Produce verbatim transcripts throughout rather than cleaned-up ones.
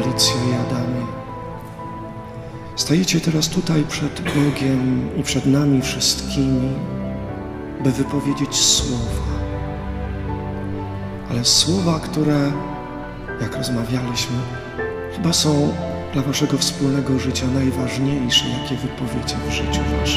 Alicjo i Adamie. Stajecie teraz tutaj przed Bogiem i przed nami wszystkimi, by wypowiedzieć słowa. Ale słowa, które, jak rozmawialiśmy, chyba są dla waszego wspólnego życia najważniejsze, jakie wypowiecie w życiu waszym.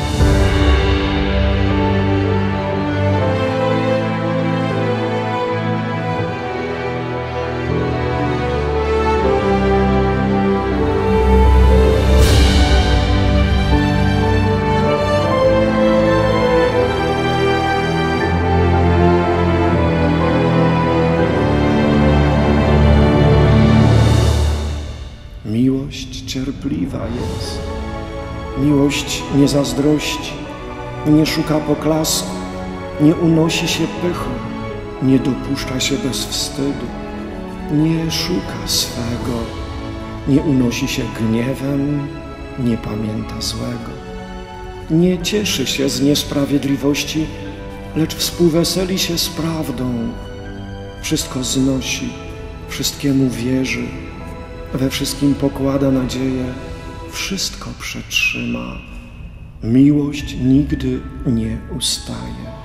Miłość cierpliwa jest, miłość nie zazdrości, nie szuka poklasku, nie unosi się pychą, nie dopuszcza się bez wstydu, nie szuka swego, nie unosi się gniewem, nie pamięta złego, nie cieszy się z niesprawiedliwości, lecz współweseli się z prawdą, wszystko znosi, wszystkiemu wierzy, we wszystkim pokłada nadzieję, wszystko przetrzyma. Miłość nigdy nie ustaje.